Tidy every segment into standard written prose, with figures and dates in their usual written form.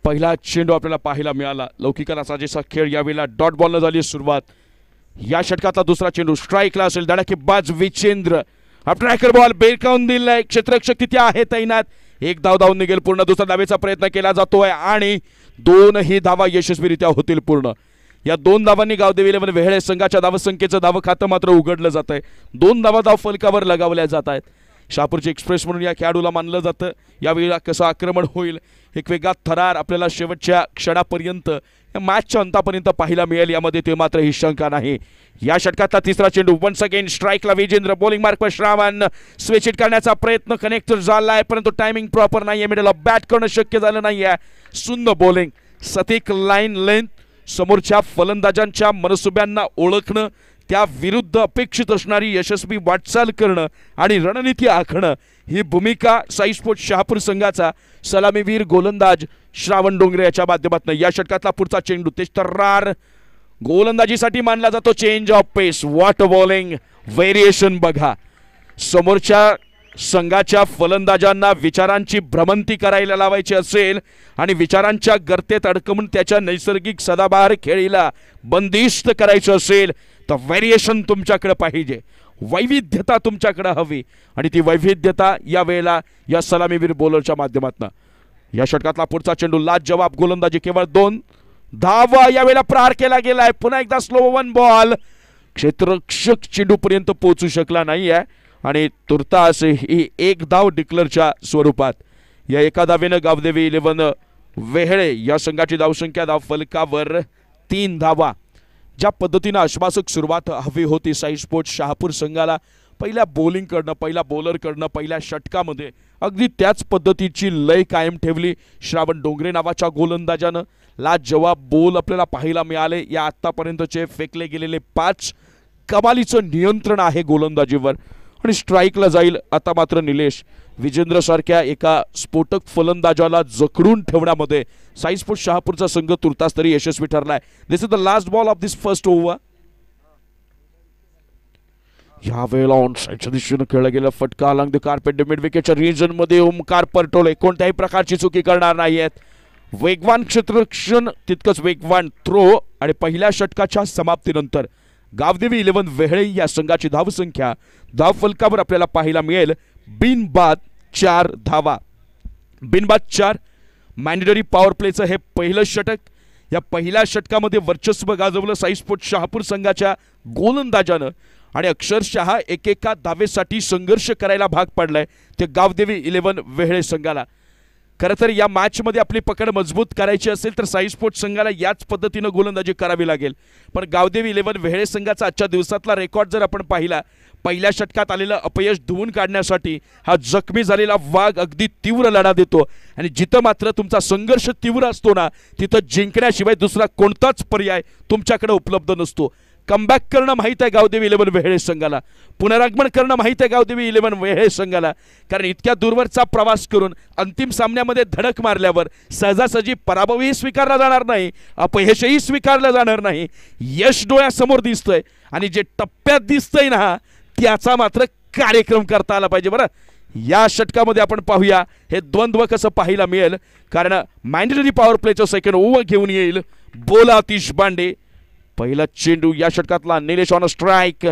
पहिला चेंडू आपल्याला पाहायला मिळाला. लौकिकाला साजेसा खेळ, यावेळेला डॉट बॉलनं झाली सुरुवात. या षटकातला दुसरा चेंडू स्ट्राईकला असेल. धडाकेबाज विचेंद्र हा ट्रॅकर बॉल बेरकावून दिलाय. क्षेत्ररक्षक तिथे आहे तैनात. एक धाव धावून निघेल पूर्ण. दुसरा धावेचा प्रयत्न केला जातोय आणि दोनही धावा यशस्वीरित्या होतील पूर्ण. या दोन धावांनी गावदेवी इलेव्हन वेहळे संघाच्या धावसंख्येचं धाव खातं मात्र उघडलं जात आहे. 2 धावा धाव फलकावर लगावल्या जात आहेत. शहापूरची एक्सप्रेस म्हणून या खेळाडूला मानलं जातं. यावेळेला कसं आक्रमण होईल, एक वेगळा थरार आपल्याला शेवटच्या क्षणापर्यंत या मॅचच्या अंतापर्यंत पाहायला मिळेल, यामध्ये ते मात्र ही शंका नाही. या षटकातला तिसरा चेंडू वन्स अगेन स्ट्राईकला विजेंद्र. बॉलिंग मार्कवर श्रावण. स्विच हिट करण्याचा प्रयत्न कनेक्ट झालाय, परंतु टायमिंग प्रॉपर नाहीये. मिडल ऑफ बॅट करणं शक्य झालं नाहीये. सुंदर बॉलिंग, सटीक लाईन लेंथ, समोरच्या फलंदाजांच्या मनसुब्यांना ओळखणं, त्या विरुद्ध अपेक्षित असणारी यशस्वी वाटचाल करणं आणि रणनीती आखणं, ही भूमिका साई स्पोर्ट्स शहापूर संघाचा सलामीवीर गोलंदाज श्रावण डोंगरे याच्या माध्यमातून. या षटकातला पुढचा चेंडू तेज तर्रार गोलंदाजीसाठी मानला जातो. Change of pace, what bowling variation बघा. समोरच्या संघाच्या फलंदाजांना विचारांची भ्रमंती करायला लावायची असेल आणि विचारांच्या गर्तेत अडकवून त्याच्या नैसर्गिक सदाबहार खेळीला बंदिस्त करायचं असेल तर व्हेरिएशन तुमच्याकडे पाहिजे, वैविध्यता तुमच्याकडे हवी. आणि ती वैविध्यता या वेळेला या सलामीवीर बॉलरच्या माध्यमातून. या षटकातला पुढचा चेंडू लाजवाब गोलंदाजी, केवळ 2 धावा यावेळेला प्रहार केला गेलाय. पुन्हा एकदा स्लो 1 बॉल. क्षेत्ररक्षक चेंडूपर्यंत पोहोचू शकला नाहीये आणि तुर्तास ही 1 धाव डिक्लेअरच्या स्वरूपात. या एका धावेनं गावदेवी इलेव्हन वेहळे या संघाची धावसंख्या धाव फलकावर 3 धावा. ज्या पद्धतीनं आश्वासक सुरुवात हवी होती साई स्पोर्ट्स शहापूर संघाला पहिल्या बॉलिंग करणं, पहिला बॉलर करणं, पहिल्या षटकामध्ये, अगदी त्याच पद्धतीची लय कायम ठेवली श्रावण डोंगरे नावाच्या गोलंदाजानं. लाजवाब बोल आपल्याला पाहायला मिळाले. या आत्तापर्यंतचे फेकले गेलेले 5 कमालीचं नियंत्रण आहे गोलंदाजीवर. आणि स्ट्राईकला जाईल आता मात्र निलेश विजेंद्र सारख्या एका स्फोटक फलंदाजाला जखडून ठेवण्यामध्ये साई स्पोर्ट्स शहापूरचा संघ तुर्तास तरी यशस्वी ठरलाय. This is the last ball of this first over. या वेळेला ऑन साईडच्या दिशेनं खेळला गेला फटका अलॉंग द कार्पेट मिड विकेटच्या रिजन मध्ये ओमकार परटोळे कोणत्याही प्रकारची चुकी करणार नाहीयेत. वेगवान क्षेत्ररक्षण, तितकंच वेगवान थ्रो आणि पहिल्या षटकाच्या समाप्तीनंतर गावदेवी इलेव्हन वेहळे या संघाची धावसंख्या धाव फलकावर आपल्याला पाहायला मिळेल बिनबाद 4 धावा. बिनबाद 4. मॅन्डेटरी पॉवर प्लेचं हे पहिलं षटक. या पहिल्या षटकामध्ये वर्चस्व गाजवलं साई स्पोर्ट्स शहापूर संघाच्या गोलंदाजानं आणि अक्षरशः एकेका धावेसाठी संघर्ष करायला भाग पडलाय ते गावदेवी इलेव्हन वेहळे संघाला. खरं तर या मॅचमध्ये आपली पकड मजबूत करायची असेल तर साई स्पोर्ट्स संघाला याच पद्धतीनं गोलंदाजी करावी लागेल. पण गावदेवी इलेव्हन वेहळे संघाचा आजच्या दिवसातला रेकॉर्ड जर आपण पाहिला, पहिल्या षटकात आलेलं अपयश धुवून काढण्यासाठी हा जखमी झालेला वाघ अगदी तीव्र लढा देतो. आणि जिथं मात्र तुमचा संघर्ष तीव्र असतो ना, तिथं जिंकण्याशिवाय दुसरा कोणताच पर्याय तुमच्याकडे उपलब्ध नसतो. कमबॅक करणं माहीत आहे गावदेवी इलेव्हन वेहळे संघाला, पुनरागमन करणं माहीत आहे गावदेवी इलेव्हन वेहळे संघाला. कारण इतक्या दूरवरचा प्रवास करून अंतिम सामन्यामध्ये धडक मारल्यावर सहजासहजी पराभवही स्वीकारला जाणार नाही, अपयशही स्वीकारलं जाणार नाही. यश डोळ्यासमोर दिसतंय आणि जे टप्प्यात दिसतंय ना, त्याचा मात्र कार्यक्रम करता आला पाहिजे. बरं, या षटकामध्ये आपण पाहूया हे द्वंद्व कसं पाहायला मिळेल. कारण मॅन्डेटरी पॉवर प्लेचं सेकंड ओव्हर घेऊन येईल बोला आतिश बांडे. पहिला चेंडू या षटकातला निलेश ऑन स्ट्राईक.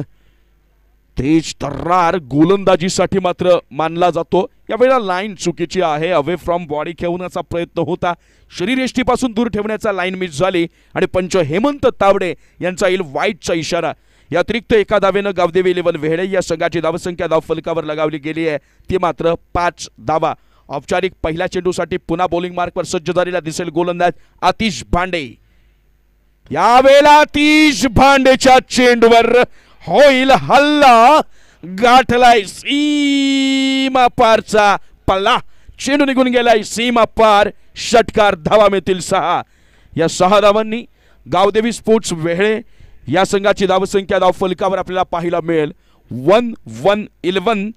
तेज तर्रार गोलंदाजीसाठी मात्र मानला जातो. यावेळेला लाईन चुकीची आहे. अवे फ्रॉम बॉडी खेळवण्याचा प्रयत्न होता, शरीरयष्टीपासून दूर ठेवण्याचा लाईन मिस झाली आणि पंच हेमंत तावडे यांचा येईल वाईटचा इशारा. या अतिरिक्त एका धावेनं गावदेवी इलेव्हन वेहळे या संघाची धावसंख्या धाव फलकावर लगावली गेली आहे, ती मात्र 5 धावा. औपचारिक पहिल्या चेंडूसाठी पुन्हा बॉलिंग मार्कवर सज्ज झालेला दिसेल गोलंदाज आतिश भांडे. यावेळेला आतिश भांडेच्या चेंडूवर होईल हल्ला. गाठलाय सीमा पारचा पल्ला, चेंडू निघून गेलाय सीमा पार. षटकार, धावा मिळतील 6. या 6 धावांनी गावदेवी स्पोर्ट्स वेहळे या संघाची धावसंख्या धाव फलकावर आपल्याला पाहायला मिळेल 1-1-11.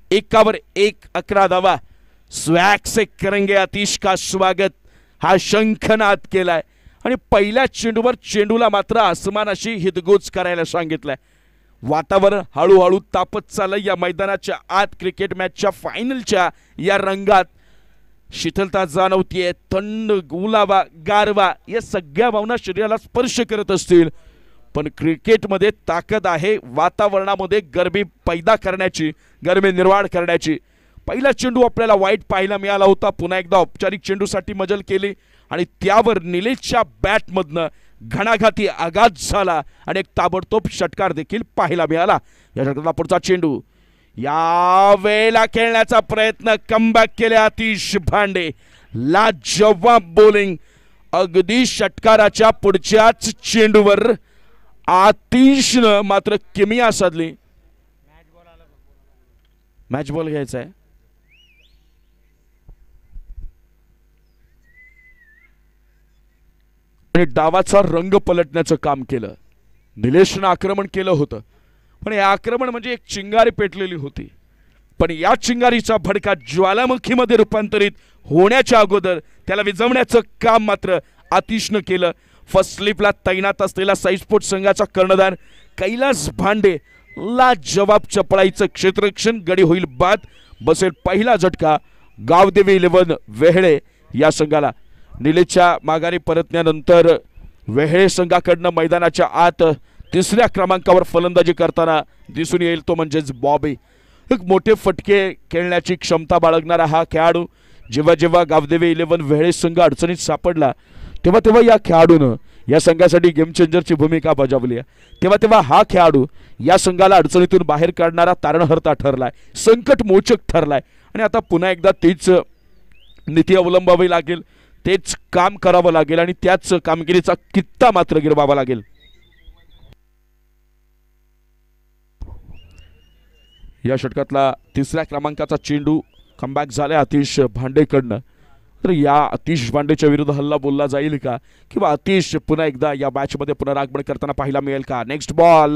1 11 धावा. स्वॅग से करेंगे आतिश का स्वागत हा शंखनाद केलाय आणि पहिल्या चेंडूवर चेंडूला मात्र आसमानाशी हिदगोज करायला सांगितलंय. वातावरण हळूहळू तापत चाललंय या मैदानाच्या आत. क्रिकेट मॅचच्या फायनलच्या या रंगात शीतलता जाणवतीये, थंड गुलाबा गारवा या सगळ्या भावना शरीराला स्पर्श करत असतील, पण क्रिकेटमध्ये ताकद आहे वातावरणामध्ये गरमी पैदा करण्याची, गरमी निर्माण करण्याची. पहिला चेंडू आपल्याला वाईट पाहायला मिळाला होता, पुन्हा एकदा औपचारिक चेंडूसाठी मजल केली आणि त्यावर निलेशच्या बॅटमधनं घणाघाती आघात झाला आणि एक ताबडतोब षटकार देखील पाहायला मिळाला. या षटकातला पुढचा चेंडू, या वेळेला खेळण्याचा प्रयत्न, कमबॅक केले आतिश भांडे, लाजवाब बॉलिंग. अगदी षटकाराच्या पुढच्याच चेंडूवर आतिशनं मात्र किमिया साधली. मॅच बॉल घ्यायचा आहे. आणि डावाचा रंग पलटण्याचं काम केलं. निलेशनं आक्रमण केलं होतं, पण हे आक्रमण म्हणजे एक चिंगारी पेटलेली होती, पण या चिंगारीचा भडका ज्वालामुखीमध्ये रूपांतरित होण्याच्या अगोदर त्याला विझवण्याचं काम मात्र आतिशनं केलं. फर्स्ट स्लिपला तैनात असलेला साई स्पोर्ट्स संघाचा कर्णधार कैलास भांडे लाजवाब चपळाईचं क्षेत्ररक्षण, गडी होईल बाद, बसेल पहिला झटका गावदेवी 11 वेहळे या संघाला. निलेशच्या माघारी परतण्यानंतर वेहळे संघाकडनं मैदानाच्या आत तिसऱ्या क्रमांकावर फलंदाजी करताना दिसून येईल तो म्हणजेच बॉबी. एक मोठे फटके खेळण्याची क्षमता बाळगणारा हा खेळाडू. जेव्हा जेव्हा गावदेवी 11 वेहळे संघ अडचणीत सापडला तेव्हा तेव्हा या खेळाडूनं या संघासाठी गेम चेंजरची भूमिका बजावली आहे. तेव्हा तेव्हा हा खेळाडू या संघाला अडचणीतून बाहेर काढणारा तारणहर्ता ठरलाय, संकट मोचक ठरलाय आणि आता पुन्हा एकदा तीच नीती अवलंबावी लागेल, तेच काम करावं लागेल आणि त्याच कामगिरीचा कित्ता मात्र गिरवावा लागेल. या षटकातला तिसऱ्या क्रमांकाचा चेंडू कमबॅक झाला आतिश भांडेकडनं. तर या आतिश भांडेच्या विरुद्ध हल्ला बोलला जाईल का, किंवा आतिश पुन्हा एकदा या मॅच मध्ये पुनरागमन करताना पाहायला मिळेल का. नेक्स्ट बॉल,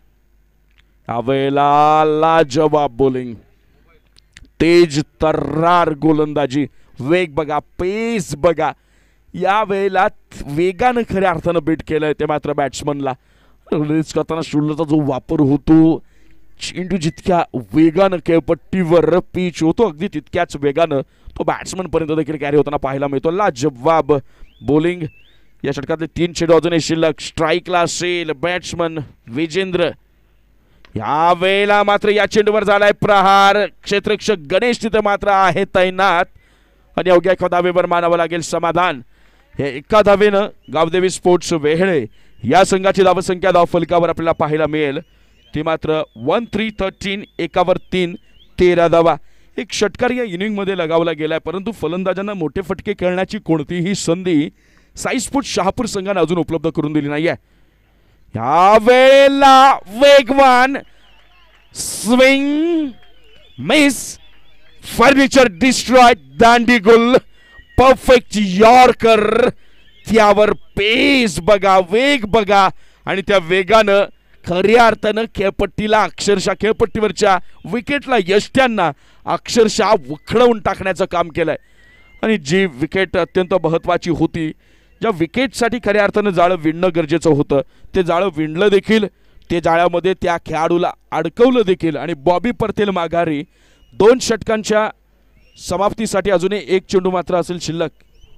यावेळेला लाजवाब बॉलिंग, तेज तर्रार गोलंदाजी, वेग बघा, पेस बघा. या वेळेला वेगानं खऱ्या अर्थानं बीट केलंय ते मात्र बॅट्समनला. रिलीज करताना शोल्डरचा जो वापर होतो, चेंडू जितक्या वेगानं खेळपट्टीवर पिच होतो अगदी तितक्याच वेगानं तो बॅट्समन पर्यंत देखील कॅरी होताना पाहायला मिळतो. लाजवाब बॉलिंग. या षटकातले 3 चेंडू अजून शिल्लक. स्ट्राईकला असेल बॅट्समन विजेंद्र. या वेळेला मात्र या चेंडूवर झालाय प्रहार. क्षेत्ररक्षक गणेश तिथे मात्र आहे तैनात आणि अवघ्या एका धावेवर मानावं लागेल समाधान. हे एका धावेनं गावदेवी स्पोर्ट्स वेहळे या संघाची धावसंख्या धावफलकावर आपल्याला पाहायला मिळेल ती मात्र 13-13, एकावर 3, 13 धावा. एक षटकार या इनिंगमध्ये लगावला गेलाय, परंतु फलंदाजांना मोठे फटके खेळण्याची कोणतीही संधी साई स्पोर्ट्स शहापूर संघाने अजून उपलब्ध करून दिली नाहीये. या वेळेला वेगवान स्विंग, मिस, फर्निचर डिस्ट्रॉय, दांडी गुल, परफेक्ट यॉर्कर. त्यावर पेस बघा, वेग बघा आणि त्या वेगानं खऱ्या अर्थानं खेळपट्टीला अक्षरशः खेळपट्टीवरच्या विकेटला यष्ट्यांना अक्षरशः उखळवून टाकण्याचं काम केलंय. आणि जी विकेट अत्यंत महत्त्वाची होती, ज्या विकेटसाठी खऱ्या अर्थानं जाळं विणणं गरजेचं होतं, ते जाळं विणलं देखील, ते जाळ्यामध्ये त्या खेळाडूला अडकवलं देखील आणि बॉबी परतेल माघारी. 2 षटकांच्या समाप्तीसाठी अजूनही एक चेंडू मात्र असेल शिल्लक.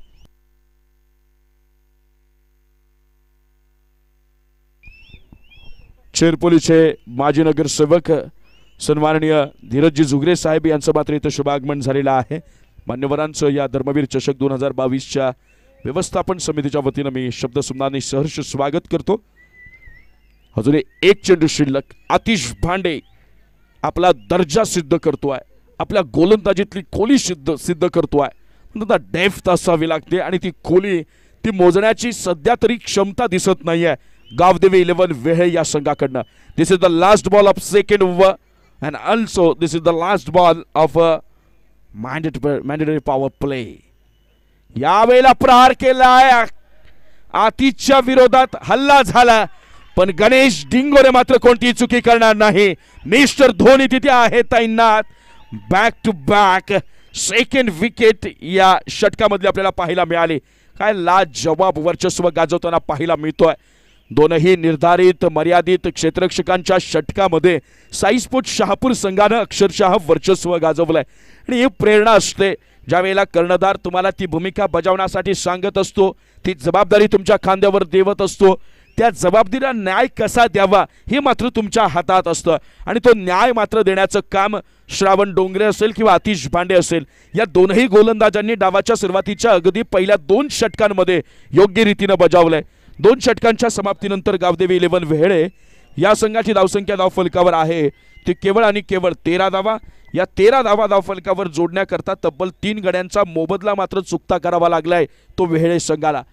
चेरपोलीचे माजी नगरसेवक सन्माननीय धीरजजी झुगरे साहेब यांचं मात्र इथं शुभागमन झालेलं आहे. मान्यवरांचं या धर्मवीर चषक 2022च्या व्यवस्थापन समितीच्या वतीनं मी शब्दसुमनाने सहर्ष स्वागत करतो. अजून एक चेंडू शिल्लक. आतिश भांडे आपला दर्जा सिद्ध करतोय, आपल्या गोलंदाजीतली खोली सिद्ध करतोय. डेप्थ असावी लागते आणि ती खोली ती मोजण्याची सध्या तरी क्षमता दिसत नाहीये गावदेवी 11 वेहळे या संघाकडनं. This is the last ball of second over and also this is the last ball of mandatory power play. यावेळेला प्रहार केलाय, आतिशच्या विरोधात हल्ला झाला, पण गणेश डिंगोरे मात्र कोणतीही चुकी करणार नाही. मिस्टर धोनी तिथे आहे तैनात. Back to back second wicket या षटकामध्ये आपल्याला पाहायला मिळाली. काय लाजवाब वर्चस्व गाजवताना पाहायला मिळतोय. दोनही निर्धारित मर्यादित क्षेत्ररक्षकांच्या षटकामध्ये साई स्पोर्ट्स शहापूर संघानं अक्षरशः वर्चस्व गाजवलंय आणि ही प्रेरणा असते ज्या वेळेला कर्णधार तुम्हाला ती भूमिका बजावण्यासाठी सांगत असतो, ती जबाबदारी तुमच्या खांद्यावर देवत असतो, त्या जबाबदारीला न्याय कसा द्यावा हे मात्र तुमच्या हातात असतं आणि तो न्याय मात्र देण्याचं काम श्रावण डोंगरे असेल किंवा आतिश भांडे असेल या दोनही गोलंदाजांनी डावाच्या सुरुवातीच्या अगदी पहिल्या 2 षटकांमध्ये योग्य रीतीने बजावलंय। 2 षटकांच्या समाप्तीनंतर गावदेवी 11 वेहेळे या संघाची धावसंख्या धावफलकावर आहे ती केवळ आणि केवळ 13 धावा। या 13 धावा धावफलकावर जोडण्याकरता तब्बल 3 गड्यांचा मोबदला मात्र चुकता करावा लागलाय तो वेहेळे संघाला।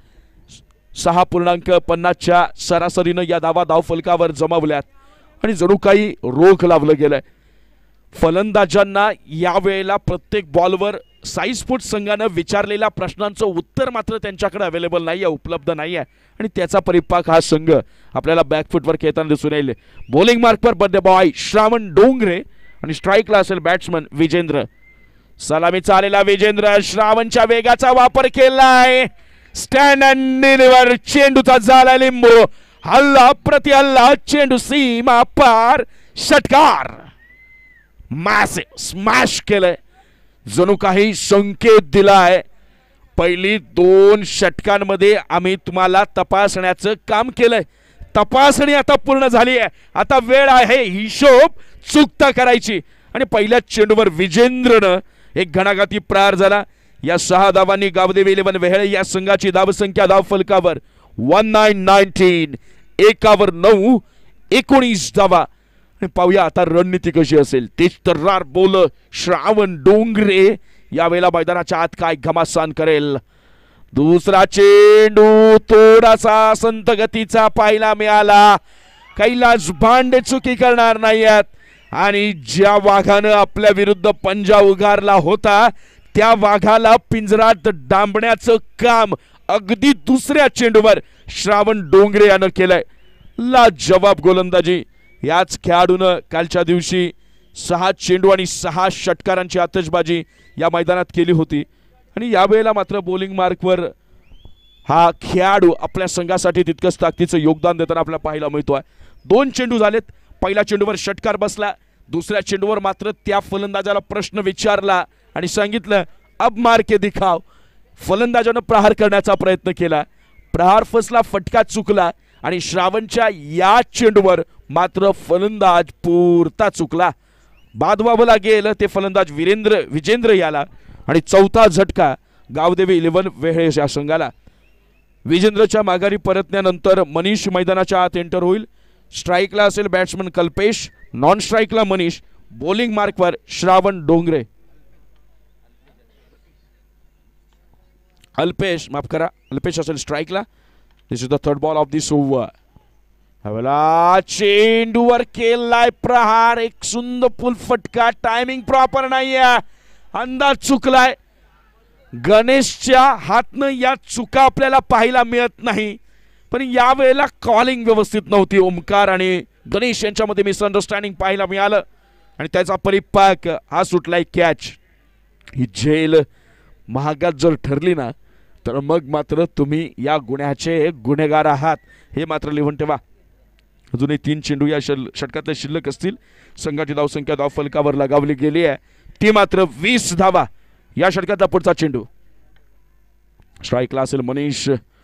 6.50च्या सरासरीनं या धावा धावफलकावर जमावल्यात आणि जणू काही रोख लावलं गेलंय। फलंदाजांना या वेळेला प्रत्येक बॉलवर साई स्पोर्ट्स संघानं विचारलेल्या प्रश्नांचं उत्तर मात्र त्यांच्याकडे अवेलेबल नाही आहे, उपलब्ध नाही आहे आणि त्याचा परिपाक हा संघ आपल्याला बॅकफुटवर खेळताना दिसून येईल। बॉलिंग मार्कवर बड्डे बॉय श्रावण डोंगरे आणि स्ट्राईकला असेल बॅट्समन विजेंद्र। सलामीचा आलेला विजेंद्र श्रावणच्या वेगाचा वापर केलाय, स्टँड अँड डिलिव्हर, चेंडूचा झाला लिंबू, हल्ला प्रति हल्ला, चेंडू सीमा पार, षटकार, मॅसिव्ह स्मॅश केलंय, जणू काही संकेत दिलाय। पहिली 2 षटकांमध्ये आम्ही तुम्हाला तपासण्याचं काम केलंय, तपासणी आता पूर्ण झाली आहे, आता वेळ आहे हिशोब चुकता करायची आणि पहिल्या चेंडूवर विजेंद्रनं एक घणाघाती प्रहार झाला। या 6 धावांनी गावदेवी 11 वेहेळे या संघाची धावसंख्या धावफलकावर 1919 एकावर 9 19 धावा। पाहूया आता रणनीती कशी असेल। तेच तर्रार बोल श्रावण डोंगरे यावेळेला मैदानाच्या आत काय घमासान करेल। दुसरा चेंडू थोडासा संत गतीचा पाहायला मिळाला, कैलास भांडे चुकी करणार नाहीत आणि ज्या वाघानं आपल्या विरुद्ध पंजा उगारला होता त्या वाघाला पिंजरात डांबण्याचं काम अगदी दुसऱ्या चेंडूवर श्रावण डोंगरे यानं केलंय। लाजवाब गोलंदाजी याच खेळाडूनं कालच्या दिवशी 6 चेंडू आणि 6 षटकारांची आतषबाजी या मैदानात केली होती आणि यावेळेला मात्र बॉलिंग मार्कवर हा खेळाडू आपल्या संघासाठी तितकंच ताकदीचं योगदान देताना आपल्याला पाहायला मिळतोय। 2 चेंडू झालेत, पहिल्या चेंडूवर षटकार बसला, दुसऱ्या चेंडूवर मात्र त्या फलंदाजाला प्रश्न विचारला आणि सांगितलं अब मार के दिखाव। फलंदाजानं प्रहार करण्याचा प्रयत्न केला, प्रहार फसला, फटका चुकला आणि श्रावणच्या या चेंडूवर मात्र फलंदाज पुरता चुकला। बाद व्हावं लागेल ते फलंदाज विजेंद्र याला आणि चौथा झटका गावदेवी 11 वेहेळे या संघाला। विजेंद्रच्या माघारी परतण्यानंतर मनीष मैदानाच्या आत एंटर होईल। स्ट्राईकला असेल बॅट्समन कल्पेश, नॉन स्ट्राईकला मनीष, बॉलिंग मार्कवर श्रावण डोंगरे। अल्पेश माफ करा, अल्पेश असेल स्ट्राईकला। This is the third ball of this over. हवेला चेंडूवर केलाय प्रहार, एक सुंदर फुल फटका, टायमिंग प्रॉपर नाहीये, अंदाज चुकलाय। गणेशच्या हातनं या चुका आपल्याला पाहायला मिळत नाही, पण या वेळेला कॉलिंग व्यवस्थित नव्हती। ओमकार आणि गणेश यांच्यामध्ये मिसअंडरस्टँडिंग पाहायला मिळालं आणि त्याचा परिपाक हा सुटलाय कॅच। ही झेल महागात जर ठरली ना तर मग मात्र तुम्ही या गुन्ह्याचे गुन्हेगार आहात हे मात्र लिहून ठेवा। अजूनही 3 चेंडू या षटकातले शिल्लक असतील। संघाची धावसंख्या धावफलकावर लगावली गेली आहे ती मात्र 20 धावा। या षटकातला पुढचा चेंडू स्ट्राईकला असेल मनीष।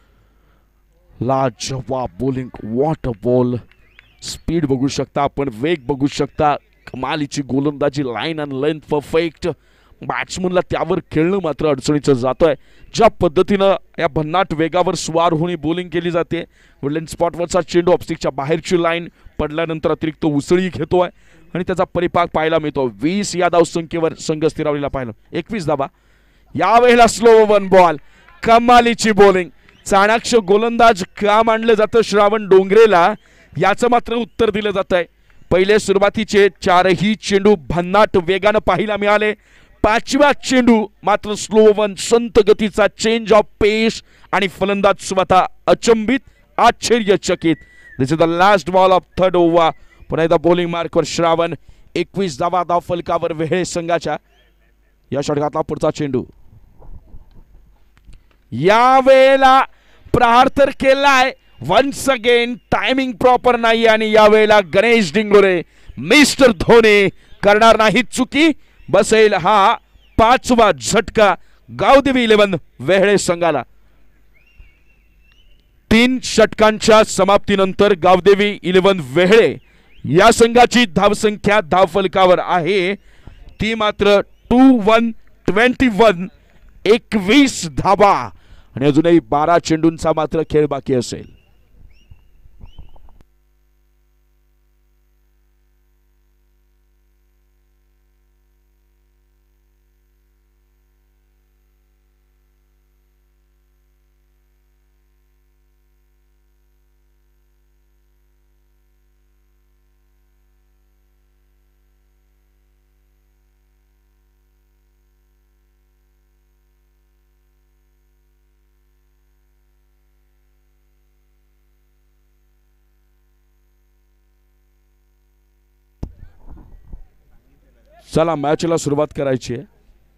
लाजवाब bowling, what a ball, speed बघू शकता आपण, वेग बघू शकता, कमालीची गोलंदाजी, लाईन अँड लेंथ परफेक्ट। बॅट्समनला त्यावर खेळणं मात्र अडचणीचं जातोय। ज्या पद्धतीनं या भन्नाट वेगावर स्वार होऊन बॉलिंग केली जाते, वुडलँड स्पॉटवरचा चेंडू ऑफस्टिकच्या बाहेरची लाईन पडल्यानंतर अतिरिक्त उसळी घेतोय आणि त्याचा परिपाक पाहायला मिळतो। 20 या धावसंख्येवर संघ स्थिरावलेला पाहिलं, 21 धावा। यावेळेला स्लो 1 बॉल, कमालीची बॉलिंग, चाणाक्ष गोलंदाज का मानलं जातं श्रावण डोंगरेला याचं मात्र उत्तर दिलं जात आहे। पहिले सुरुवातीचे 4ही चेंडू भन्नाट वेगानं पाहायला मिळाले, 5व्या चेंडू मात्र स्लो 1 संत गतीचा चेंज ऑफ पेस आणि फलंदाज स्वतः अचंबित, आश्चर्यचकित। This is the last ball of third over. पुन्हा एकदा बॉलिंग मार्कवर श्रावण, 21 धावा धावफलकावर वेहेळे संघाच्या। या षटकातला पुढचा चेंडू यावेळेला प्रहार तर केलाय वन्स अगेन टायमिंग प्रॉपर नाही आणि यावेळेला गणेश डिंगोरे मिस्टर धोनी करणार नाही चुकी. बसेल हा 5वा झटका गावदेवी 11 वेहळे संघाला. 3 षटकांच्या समाप्तीनंतर गावदेवी 11 वेहळे या संघाची धावसंख्या धावफलकावर आहे ती मात्र 21 21 धावा आणि अजूनही 12 चेंडूंचा मात्र खेळ बाकी असेल. चला मॅचला सुरुवात करायची आहे.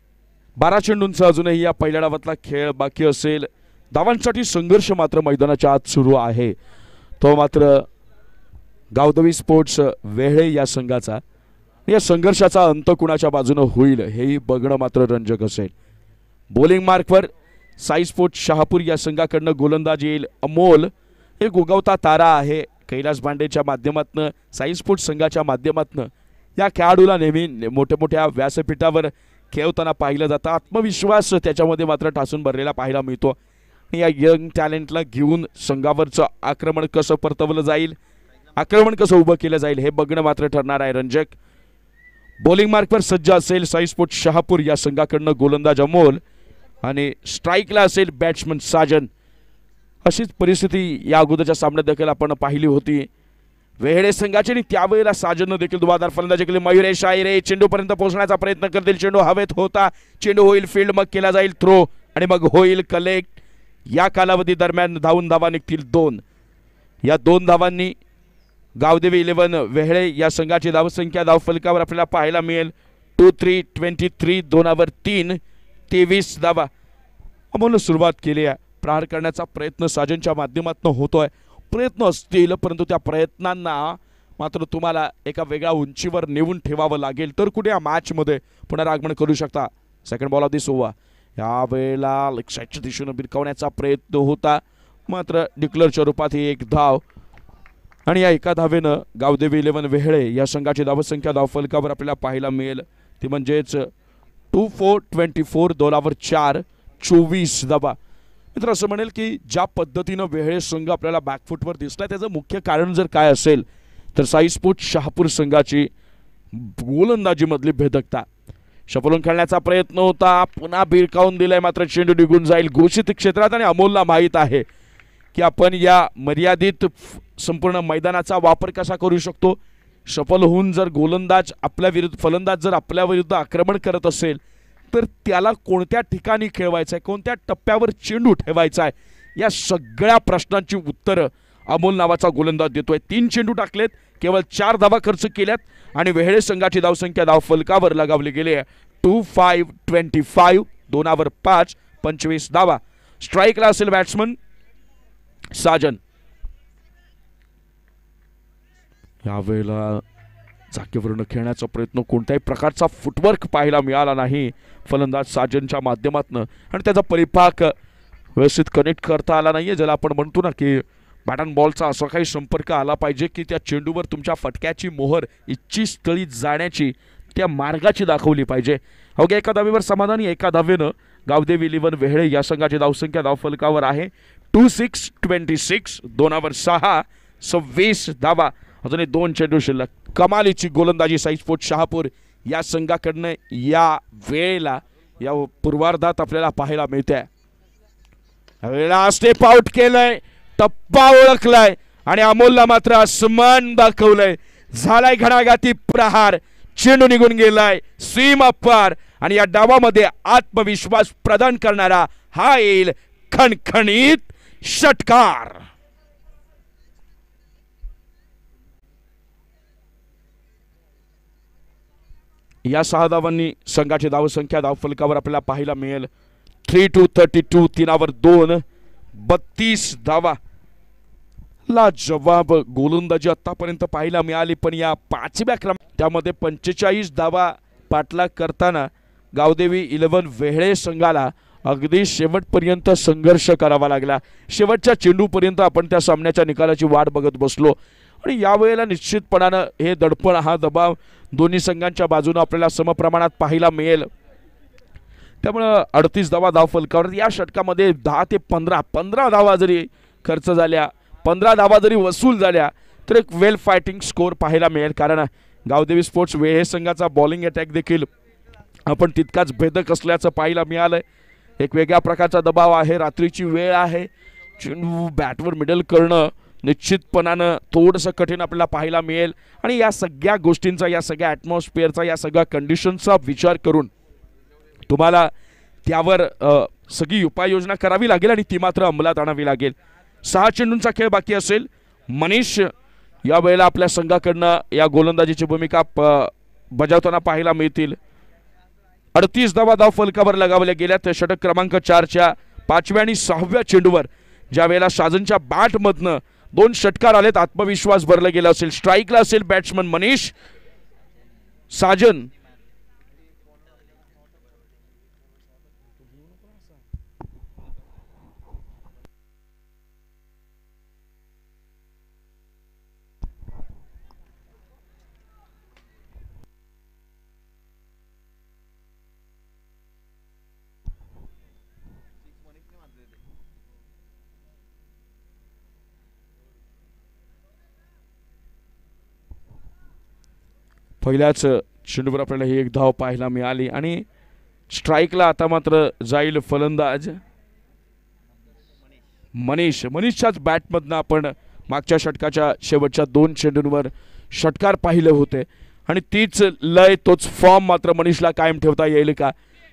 12 चेंडूंचा अजूनही या पहिल्या डावातला खेळ बाकी असेल. धावांसाठी संघर्ष मात्र मैदानाच्या आत सुरू आहे. तो मात्र गावदेवी स्पोर्ट्स वेहळे या संघाचा. या संघर्षाचा अंत कुणाच्या बाजूने होईल हेही बघणं मात्र रंजक असेल. बॉलिंग मार्कवर साई स्पोर्ट्स शहापूर या संघाकडनं गोलंदाज येईल अमोल. एक उगवता तारा आहे. कैलास भांडेच्या माध्यमातून साई स्पोर्ट्स संघाच्या माध्यमातून या खेळाडूला नेहमी मोठ्या व्यासपीठावर खेळताना पाहिलं जातं. आत्मविश्वास त्याच्यामध्ये मात्र ठासून भरलेला पाहायला मिळतो. या यंग टॅलेंटला घेऊन संघावरचं आक्रमण कसं परतवलं जाईल, आक्रमण कसं उभं केलं जाईल हे बघणं मात्र ठरणार आहे रंजक. बॉलिंग मार्कवर सज्ज असेल साई स्पोर्ट्स शहापूर या संघाकडनं गोलंदाज अमोल आणि स्ट्राईकला असेल बॅट्समन साजन. अशीच परिस्थिती या अगोदरच्या सामन्यात देखील आपण पाहिली होती. वेहळे संघाचे आणि त्यावेळेला साजननं देखील दुबादार फलंदाजी केली. मयुरेश आयरे चेंडूपर्यंत पोहोचण्याचा प्रयत्न करतील. चेंडू हवेत होता. चेंडू होईल फील्ड, मग केला जाईल थ्रो आणि मग होईल कलेक्ट. या कालावधी दरम्यान धावा निघतील 2. या 2 धावांनी गावदेवी 11 वेहळे या संघाची धावसंख्या धावफलकावर आपल्याला पाहायला मिळेल 2-3-23 2 3 23 धावा. अमोलनं सुरुवात केली आहे. प्रहार करण्याचा प्रयत्न साजनच्या माध्यमातून होतोय. प्रयत्न असतील परंतु त्या प्रयत्नांना मात्र तुम्हाला एका वेगळ्या उंचीवर नेऊन ठेवावं लागेल तर कुठे या मॅचमध्ये पुनरागमन करू शकता. Second ball of this over. यावेळेला लेग साईडच्या दिशेनं भिरकावण्याचा प्रयत्न होता मात्र डिक्लेअरच्या रूपात ही एक धाव आणि या एका धावेनं गावदेवी 11 वेहळे या संघाची धावसंख्या धावफलकावर आपल्याला पाहायला मिळेल ती म्हणजेच 2-4-24 4 24 धावा. मित्र असं म्हणेल की ज्या पद्धतीनं वेहळे संघ आपल्याला बॅकफुटवर दिसला त्याचं मुख्य कारण जर काय असेल तर साई स्पोर्ट्स शहापूर संघाची गोलंदाजीमधली भेदकता. शपलून खेळण्याचा प्रयत्न होता, पुन्हा भिरकावून दिलाय मात्र चेंडू निघून जाईल घोषित क्षेत्रात आणि अमोलला माहीत आहे की आपण या मर्यादित संपूर्ण मैदानाचा वापर कसा करू शकतो. सफल होऊन जर गोलंदाज आपल्या विरुद्ध फलंदाज जर आपल्या विरुद्ध आक्रमण करत असेल तर त्याला कोणत्या ठिकाणी खेळवायचं आहे, कोणत्या टप्प्यावर चेंडू ठेवायचा आहे, या सगळ्या प्रश्नांची उत्तरं अमोल नावाचा गोलंदाज देतोय. 3 चेंडू टाकलेत, केवळ 4 धावा खर्च केल्यात आणि वेहळे संघाची धावसंख्या धावफलकावर लगावली गेली आहे 2-5-25 2 5 25 धावा. स्ट्राईकला असेल बॅट्समन साजन. यावेळेला जागेवरून खेळण्याचा प्रयत्न, कोणत्याही प्रकारचा फुटवर्क पाहायला मिळाला नाही फलंदाज साजनच्या माध्यमातून आणि त्याचा परिपाक व्यवस्थित कनेक्ट करता आला नाहीये. ज्याला आपण म्हणतो ना की बॅट अँड बॉलचा असा काही संपर्क आला पाहिजे की त्या चेंडूवर तुमच्या फटक्याची मोहर इच्छित स्थळी जाण्याची त्या मार्गाची दाखवली पाहिजे. अवघ्या एका धावेवर समाधानी. एका धावेनं गावदेवी 11 वेहळे या संघाची धावसंख्या धावफलकावर आहे 2-6-26 2 6 26 धावा. अजूनही 2 चेंडू शिल्लक. कमालीची गोलंदाजी साई स्पोर्ट्स शहापूर या संघाकडनं या वेळेला या पूर्वार्धात आपल्याला पाहायला मिळते. वेळेला स्टेप आउट केलंय, टप्पा ओळखलाय आणि अमोलला मात्र आसमान दाखवलंय. झालाय घणाघाती प्रहार, चेंडू निघून गेलाय सीमा पार आणि या डावामध्ये आत्मविश्वास प्रदान करणारा हा येईल खणखणीत षटकार. या 6 धावांनी संघाची धावसंख्या धावफलकावर आपल्याला पाहायला मिळेल 3-32 3 2 32 धावा. लाजवाब गोलंदाजी आतापर्यंत पाहायला मिळाली, पण या 5व्या क्रमांक त्यामध्ये 45 धावा पाठलाग करताना गावदेवी 11 वेहळे संघाला अगदी शेवटपर्यंत संघर्ष करावा लागला। शेवटच्या चेंडूपर्यंत आपण त्या सामन्याच्या निकालाची वाट बघत बसलो आणि यावेळेला निश्चितपणानं हे दडपण, हा दबाव दोन्ही संघांच्या बाजूने आपल्याला समप्रमाणात पाहायला मिळेल। त्यामुळे 38 धावा धावफलकावर या षटकामध्ये 10 ते 15 धावा जरी खर्च झाल्या, 15 धावा जरी वसूल झाल्या तर एक वेल फायटिंग स्कोर पाहायला मिळेल। कारण गावदेवी स्पोर्ट्स वेहे संघाचा बॉलिंग अटॅक देखील आपण तितकाच भेदक असल्याचं पाहायला मिळालंय। एक वेगळ्या प्रकारचा दबाव आहे, रात्रीची वेळ आहे, चेंडू बॅटवर मिडल करणं निश्चितपणानं थोडंसं कठीण आपल्याला पाहायला मिळेल आणि या सगळ्या गोष्टींचा, या सगळ्या ॲटमॉस्फिअरचा, या सगळ्या कंडिशनचा विचार करून तुम्हाला त्यावर सगळी उपाययोजना करावी लागेल आणि ती मात्र अंमलात आणावी लागेल। 6 चेंडूंचा खेळ बाकी असेल। मनीष या वेळेला आपल्या संघाकडनं या गोलंदाजीची भूमिका बजावताना पाहायला मिळतील। 38 धावा धावफलकावर लगावल्या गेल्या तर षटक क्रमांक 4च्या 5व्या आणि 6व्या चेंडूवर ज्या वेळेला साजनच्या बॅटमधनं 2 षटकार आलेत, आत्मविश्वास भरला गेला असेल। स्ट्राईकला असेल बॅट्समन मनीष, साजन पहिल्याच चेंडूवर आपल्याला ही एक धाव पाहायला मिळाली आणि स्ट्राईकला आता मात्र जाईल फलंदाज मनीषच्याच बॅटमधनं आपण मागच्या षटकाच्या शेवटच्या 2 चेंडूंवर षटकार पाहिले होते आणि तीच लय, तोच फॉर्म मात्र मनीषला कायम ठेवता येईल का?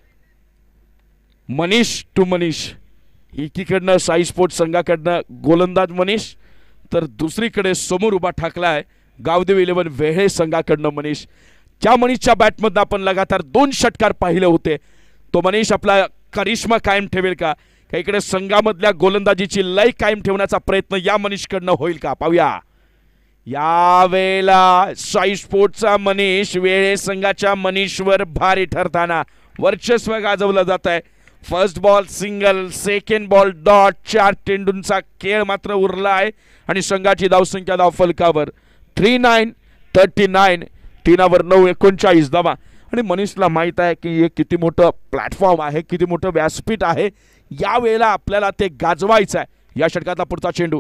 मनीष टू मनीष, एकीकडनं साई स्पोर्ट्स संघाकडनं गोलंदाज मनीष तर दुसरीकडे समोर उभा ठाकलाय गावदेवी 11 वेहे संघाकडनं मनीष। त्या मनीषच्या बॅटमधनं आपण लगातार 2 षटकार पाहिले होते। तो मनीष आपला करिश्मा कायम ठेवेल का? इकडे संघामधल्या गोलंदाजीची लय कायम ठेवण्याचा प्रयत्न या मनीषकडनं होईल का? पाहूया। या वेळेला साई स्पोर्ट्सचा मनीष वेहे संघाच्या मनीषवर भारी ठरताना वर्चस्व गाजवलं जात आहे। First ball single, second ball dot, 4 चेंडूंचा खेळ मात्र उरला आहे आणि संघाची धावसंख्या धावफलकावर 39 39, 3 9 39 धावा। आणि मनीषला माहित आहे की हे किती मोठं प्लॅटफॉर्म आहे, किती मोठं व्यासपीठ आहे, या वेळेला आपल्याला ते गाजवायचं आहे। या षटकातला पुढचा चेंडू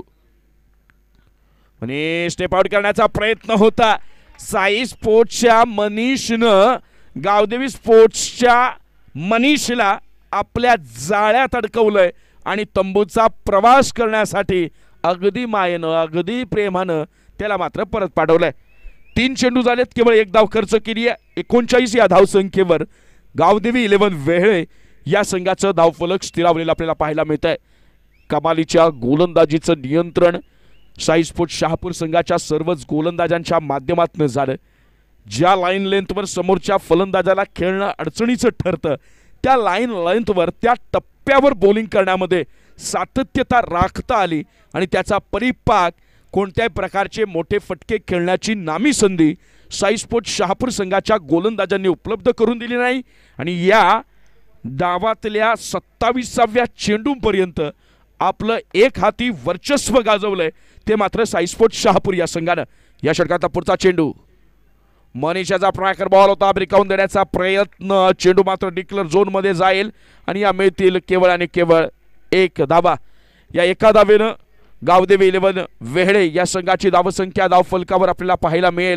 आणि स्टेप आउट करण्याचा प्रयत्न होता साई स्पोर्ट्सच्या मनीषनं गावदेवी स्पोर्ट्सच्या मनीषला आपल्या जाळ्यात अडकवलंय आणि तंबूचा प्रवास करण्यासाठी अगदी मायेनं, अगदी प्रेमानं त्याला मात्र परत पाठवलंय। 3 चेंडू झालेत, केवळ 1 धाव खर्च केली आहे। 39 या धावसंख्येवर गावदेवी 11 वेहळे या संघाचं धावफलक स्थिरावलेलं आपल्याला पाहायला मिळत आहे। कमालीच्या गोलंदाजीचं नियंत्रण साई स्पोर्ट्स शहापूर संघाच्या सर्वच गोलंदाजांच्या माध्यमातून झालं। ज्या लाईन लेंथवर समोरच्या फलंदाजाला खेळणं अडचणीचं ठरतं त्या लाईन लेंथवर, त्या टप्प्यावर बॉलिंग करण्यामध्ये सातत्यता राखता आली आणि त्याचा परिपाक कोणत्याही प्रकारचे मोठे फटके खेळण्याची नामी संधी साई स्पोर्ट्स शहापूर संघाच्या गोलंदाजांनी उपलब्ध करून दिली नाही आणि या डावातल्या 27व्या चेंडूपर्यंत आपलं एक हाती वर्चस्व गाजवलंय ते मात्र साई स्पोर्ट्स शहापूर या संघानं। या षटकाचा पुढचा चेंडू मनीषाचा ट्रॅकर बॉल होता, ब्रेकावून देण्याचा प्रयत्न, चेंडू मात्र डिक्लर झोन मध्ये जाईल आणि या मिळतील केवळ आणि केवळ 1 धावा। या एका धावेनं गावदेवी 11 वेहळे या संघाची धावसंख्या धावफलकावर आपल्याला पाहायला मिळेल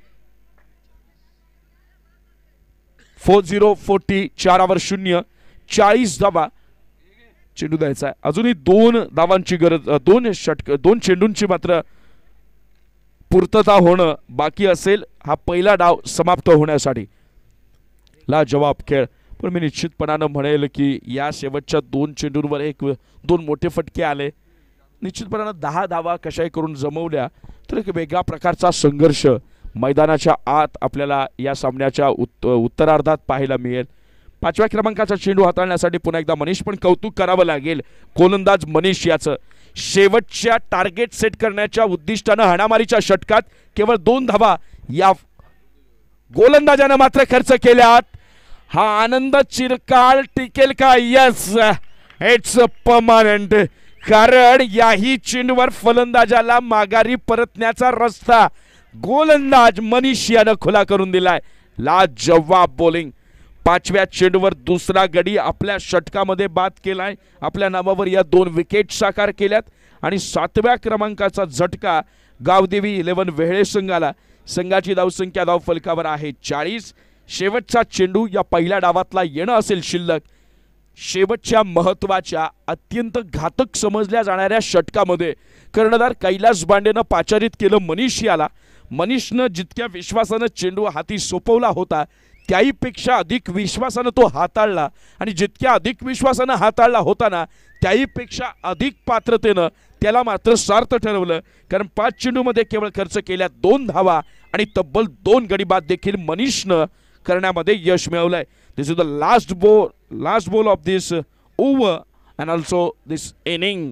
40-40, 4 0, 40 धावा चेंडू द्यायचा आहे। अजूनही 2 धावांची गरज, 2 चेंडूंची मात्र पूर्तता होणं बाकी असेल हा पहिला डाव समाप्त होण्यासाठी। ला जवाब खेळ, पण मी निश्चितपणानं म्हणेल की या शेवटच्या 2 चेंडूंवर 1-2 मोठे फटके आले, निश्चितपणानं 10 धावा कशाही करून जमवल्या तर एक वेगळा प्रकारचा संघर्ष मैदानाच्या आत आपल्याला या सामन्याच्या उत्तरार्धात पाहायला मिळेल। 5व्या क्रमांकाचा चेंडू हाताळण्यासाठी पुन्हा एकदा मनीष पण कौतुक करावं लागेल गोलंदाज मनीष याचं। शेवटच्या टार्गेट सेट करण्याच्या उद्दिष्टानं हाणामारीच्या षटकात केवळ 2 धावा या गोलंदाजानं मात्र खर्च केल्यात. हा आनंद चिरकाल टिकेल का? Yes, it's permanent. कारण याही चेंडूवर फलंदाजाला माघारी परतण्याचा रस्ता गोलंदाज मनीष यानं खुला करून दिलाय. लाजवाब बॉलिंग. 5व्या चेंडूवर दुसरा गडी आपल्या षटकामध्ये बाद केलाय. आपल्या नावावर या 2 विकेट साकार केल्यात आणि 7व्या क्रमांकाचा झटका गावदेवी 11 वेहळे संघाला. संघाची धावसंख्या धावफलकावर आहे 40. शेवटचा चेंडू या पहिल्या डावातला येणं असेल शिल्लक. शेवटच्या महत्वाच्या अत्यंत घातक समजल्या जाणाऱ्या षटकामध्ये कर्णधार कैलास बांडेनं पाचारित केलं मनीष याला. मनीषनं जितक्या विश्वासानं चेंडू हाती सोपवला होता त्याहीपेक्षा अधिक विश्वासानं तो हाताळला आणि जितक्या अधिक विश्वासानं हाताळला होता ना त्याहीपेक्षा अधिक पात्रतेनं त्याला मात्र सार्थ ठरवलं. कारण 5 चेंडूमध्ये केवळ खर्च केल्या 2 धावा आणि तब्बल 2 गडी बाद देखील मनीषनं करण्यामध्ये यश मिळवलंय. This is the last ball of this over and also this inning.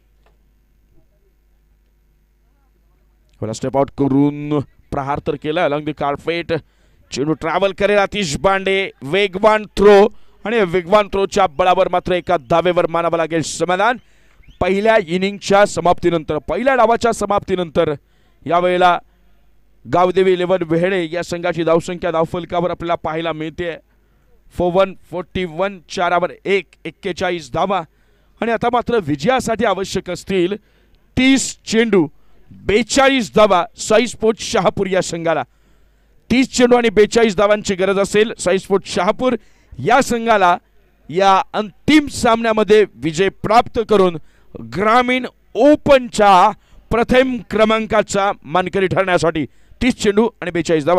Step out करून प्रहार तर केला अलॉंग द कार्पेट. चेंडू ट्रॅव्हल करेल आतिश बांडे. वेगवान थ्रो आणि वेगवान थ्रोच्या बळावर मात्र एका धावेवर मानावं लागेल समाधान. पहिल्या इनिंगच्या समाप्तीनंतर, पहिल्या डावाच्या समाप्तीनंतर यावेळेला गावदेवी 11 वेहळे या संघाची धावसंख्या धावफलकावर आपल्याला पाहायला मिळते 41 4 1 41 धावा. आणि आता मात्र विजयासाठी आवश्यक असतील 30 चेंडू 42 धावा साई स्पोर्ट्स शहापूर या संघाला. 30 चेंडू आणि 42 धावांची गरज असेल साई स्पोर्ट्स शहापूर या संघाला या अंतिम सामन्यामध्ये विजय प्राप्त करून ग्रामीण ओपनच्या प्रथम क्रमांकाचा मानकरी ठरण्यासाठी. 30 चेंडू आणि 42 धावा.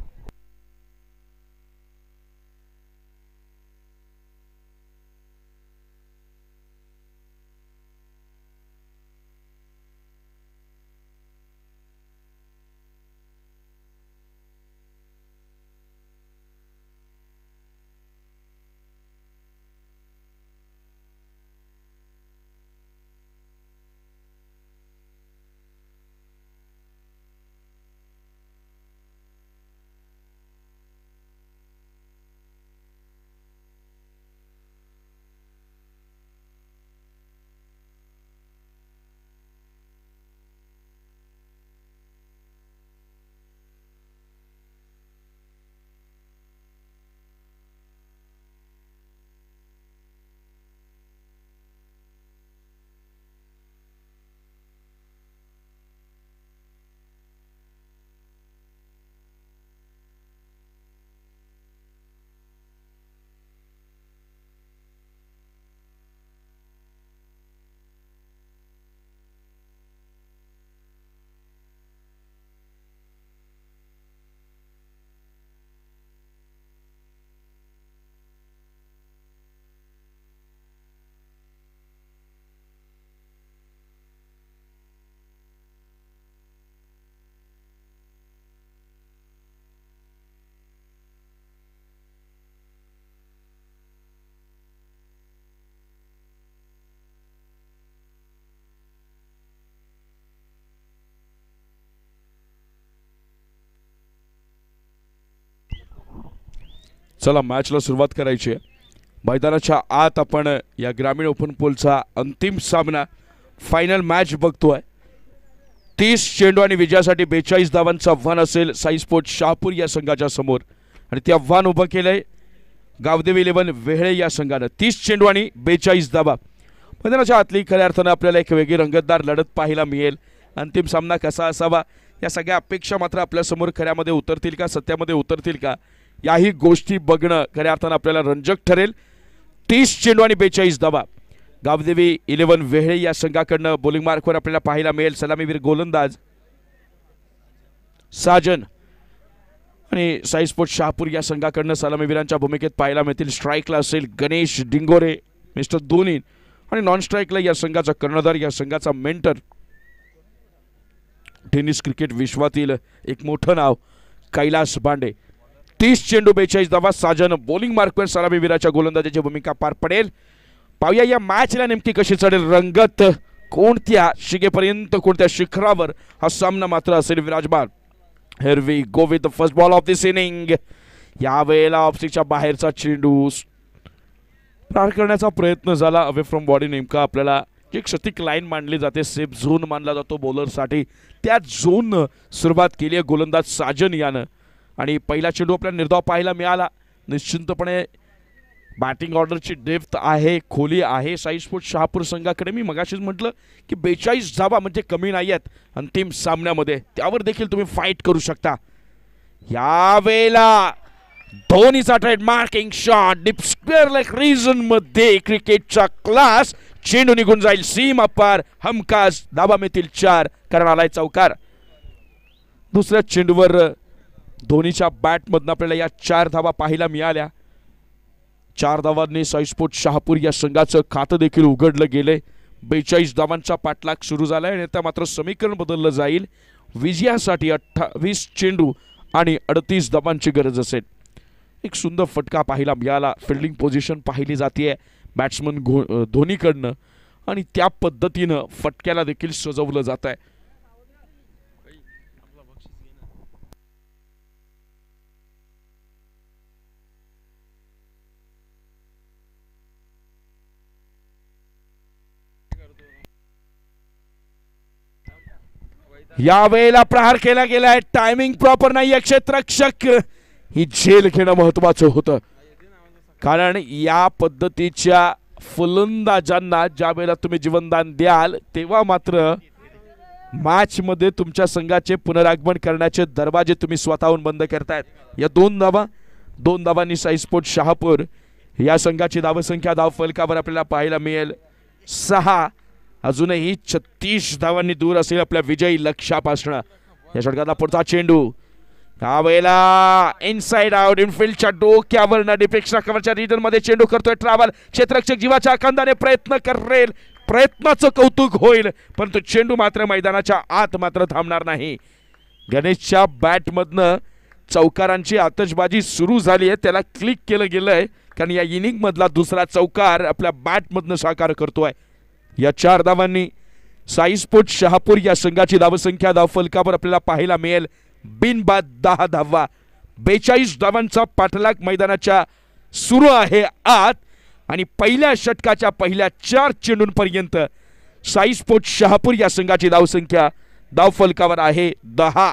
चला मॅचला सुरुवात करायची आहे. मैदानाच्या आत आपण या ग्रामीण ओपन पोलचा अंतिम सामना फायनल मॅच बघतोय. 30 चेंडू आणि विजयासाठी 42 धावांचं आव्हान असेल साई स्पोर्ट्स शहापूर या संघाच्या समोर आणि ते आव्हान उभं केलंय गावदेवी 11 वेहळे या संघानं. 30 चेंडू आणि 42 धावा. मैदानाच्या आतली खऱ्या अर्थानं आपल्याला एक वेगळी रंगतदार लढत पाहायला मिळेल. अंतिम सामना कसा असावा या सगळ्या अपेक्षा मात्र आपल्यासमोर खऱ्यामध्ये उतरतील का, सत्यामध्ये उतरतील का, याही गोष्टी बघणं खऱ्या अर्थानं आपल्याला रंजक ठरेल. 30 चेंडू आणि 42 धावा. गावदेवी 11 वेहळे या संघाकडनं बॉलिंग मार्कवर आपल्याला पाहायला मिळेल सलामीवीर गोलंदाज साजन आणि साई स्पोर्ट्स शहापूर या संघाकडनं सलामीवीरांच्या भूमिकेत पाहायला मिळतील. स्ट्राईकला असेल गणेश डिंगोरे मिस्टर दोनी आणि नॉन स्ट्राईकला या संघाचा कर्णधार, या संघाचा मेंटर, टेनिस क्रिकेट विश्वातील एक मोठं नाव कैलास बांडे. 30 चेंडू 42 धावा. साजन बॉलिंग मार्कवर सलामीवीराच्या गोलंदाजाची भूमिका पार पडेल. पाहूया या मॅचला नेमकी कशी चढेल रंगत. कोणत्या शिगेपर्यंत कोणत्या शिखरावर हा सामना मात्र असेल विराजमान. Here we go with the first ball of this inning. यावेळेला ऑफस्टिकच्या बाहेरचा चेंडू पार करण्याचा प्रयत्न झाला अवे फ्रॉम बॉडी. नेमका आपल्याला जी क्षतिक लाईन मांडली जाते, सेफ झोन मानला जातो बॉलरसाठी, त्या झोन सुरुवात केली आहे गोलंदाज साजन यानं. आणि पहिला चेंडू आपल्याला निर्धाव पाहायला मिळाला. निश्चितपणे बॅटिंग ऑर्डरची डेप्थ आहे, खोली आहे साई स्पोर्ट्स शहापूर संघाकडे. मी मगाशीच म्हटलं की 42 धावा म्हणजे कमी नाही आहेत अंतिम सामन्यामध्ये, त्यावर देखील तुम्ही फाईट करू शकता. यावेळेला धोनीचा trademarking shot deep square leg region मध्ये क्रिकेटचा क्लास. चेंडू निघून जाईल सीमा पार, हमखास धावा मिळतील 4, कारण आलाय चौकार. दुसऱ्या चेंडूवर धोनीच्या बॅटमधून आपल्याला या 4 धावा पाहायला मिळाल्या. 4 धावांनी साई स्पोर्ट्स शहापूर या संघाचं खातं देखील उघडलं गेलंय. 42 धावांचा पाठलाग सुरू झालाय आणि आता मात्र समीकरण बदललं जाईल. विजयासाठी 28 चेंडू आणि 38 धावांची गरज असेल. एक सुंदर फटका पाहायला मिळाला. फिल्डिंग पोझिशन पाहिली जाते बॅट्समन धोनीकडनं आणि त्या पद्धतीनं फटक्याला देखील सजवलं जात आहे. यावेळेला प्रहार केला गेलाय. टायमिंग प्रॉपर नाही. क्षेत्ररक्षक ही झेल घेणं महत्वाचं होतं, कारण या पद्धतीच्या फलंदाजांना ज्या वेळेला तुम्ही जीवनदान द्याल तेव्हा मात्र मॅच मध्ये तुमच्या संघाचे पुनरागमन करण्याचे दरवाजे तुम्ही स्वतःहून बंद करतायत. या 2 धावांनी साई स्पोर्ट्स शहापूर या संघाची धावसंख्या धाव फलकावर आपल्याला पाहायला मिळेल 6. अजूनही 36 धावांनी दूर असेल आपल्या विजयी लक्ष्यापासून. या षटकातला पुढचा चेंडू यावेळेला इनसाइड आउट इनफिल्डच्या डोक्यावर डिफेक्शनच्या कव्हरच्या रीजन मध्ये चेंडू करतोय ट्रॅव्हल. क्षेत्ररक्षक जीवाच्या आकांताने प्रयत्न करेल, प्रयत्नाचं कौतुक होईल, परंतु चेंडू मात्र मैदानाच्या आत मात्र थांबणार नाही. गणेशच्या बॅटमधनं चौकारांची आतषबाजी सुरू झाली आहे. त्याला क्लिक केलं गेलंय कारण या इनिंग मधला दुसरा चौकार आपल्या बॅटमधनं साकार करतोय. या 4 धावांनी साई स्पोर्ट्स शहापूर या संघाची धावसंख्या धाव फलकावर आपल्याला पाहायला मिळेल बिनबाद 10 धावा. 42 धावांचा पाठलाग मैदानाच्या सुरू आहे आत आणि पहिल्या षटकाच्या पहिल्या 4 चेंडूंपर्यंत साई स्पोर्ट्स शहापूर या संघाची धावसंख्या धाव फलकावर आहे 10.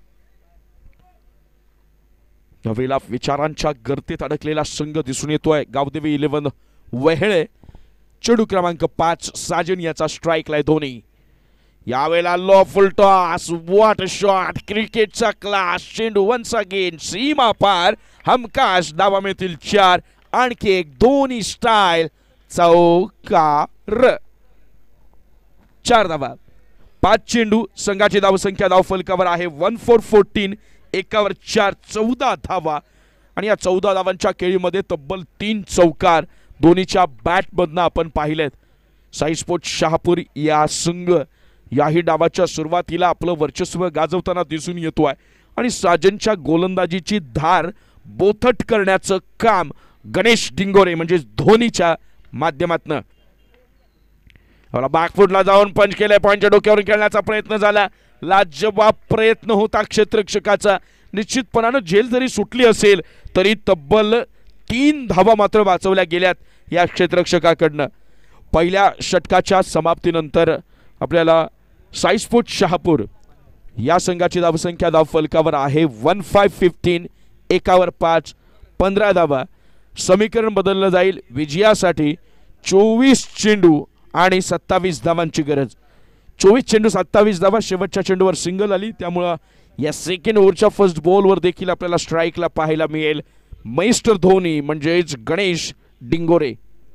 नवेला विचारांच्या गर्तेत अडकलेला संघ दिसून येतोय. गावदेवी 11 वेहळे. चेंडू क्रमांक 5 साजन याचा स्ट्राईकला धोनी. यावेळेला low full toss. What shot. क्रिकेटचा क्लास. चेंडू वन्स अगेन सीमा पार, हमखास धावा मिळतील 4. आणखी एक धोनी स्टाईल चौकार. 4 धावा. 5 चेंडू. संघाची धावसंख्या धाव फलकावर आहे 14-14. एकावर 4 14 धावा आणि या 14 धावांच्या खेळीमध्ये तब्बल 3 चौकार धोनीच्या बॅटमधनं आपण पाहिलेत. साई स्पोर्ट्स शहापूर या संघ याही डावाच्या सुरुवातीला आपलं वर्चस्व गाजवताना दिसून येतोय आणि साजनच्या गोलंदाजीची धार बोथट करण्याचं काम गणेश डिंगोरे म्हणजे धोनीच्या माध्यमातनं. बॅकफुटला जाऊन पंच केलंय. पॉईंटच्या डोक्यावरून खेळण्याचा प्रयत्न झाला. लाजवाब प्रयत्न होता क्षेत्ररक्षकाचा. निश्चितपणानं झेल जरी सुटली असेल तरी तब्बल 3 धावा मात्र वाचवल्या गेल्यात या क्षेत्ररक्षकाकडनं. पहिल्या षटकाच्या समाप्तीनंतर आपल्याला साई स्पोर्ट्स शहापूर या संघाची धावसंख्या धाव फलकावर आहे 15-15. एकावर 5 15 धावा. समीकरण बदललं जाईल. विजयासाठी 24 चेंडू आणि 27 धावांची गरज. 24 चेंडू 27 धावा. शेवटच्या चेंडूवर सिंगल आली, त्यामुळं या सेकंड ओव्हरच्या फर्स्ट बॉलवर देखील आपल्याला स्ट्राईकला पाहायला मिळेल मिस्टर धोनी म्हणजेच गणेश डिंगोरे.